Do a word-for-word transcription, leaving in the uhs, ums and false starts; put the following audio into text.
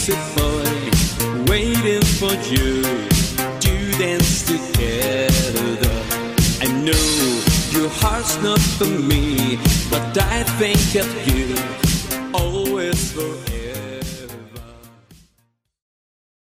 basic boy waiting for you to dance together. I know your heart's not for me, but I think of you